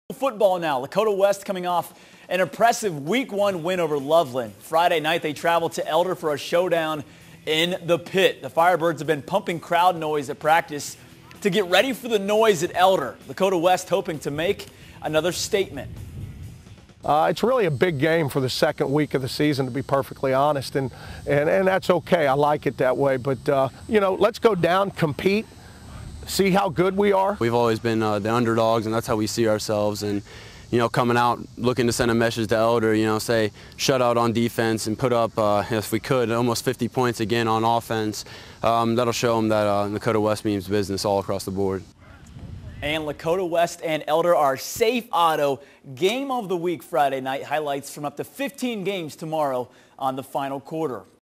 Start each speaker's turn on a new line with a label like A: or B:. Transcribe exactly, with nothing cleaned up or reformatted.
A: Football now. Lakota West coming off an impressive week one win over Loveland. Friday night they traveled to Elder for a showdown in the pit. The Firebirds have been pumping crowd noise at practice to get ready for the noise at Elder. Lakota West hoping to make another statement.
B: Uh, it's really a big game for the second week of the season, to be perfectly honest, and and, and that's okay. I like it that way. But, uh, you know, let's go down, compete, see how good we are.
C: We've always been uh, the underdogs, and that's how we see ourselves. And, you know, coming out looking to send a message to Elder, you know, say shut out on defense and put up, uh, if we could, almost fifty points again on offense. Um, that'll show them that uh, Lakota West means business all across the board.
A: And Lakota West and Elder are Safe Auto Game of the Week Friday night. Highlights from up to fifteen games tomorrow on the final quarter.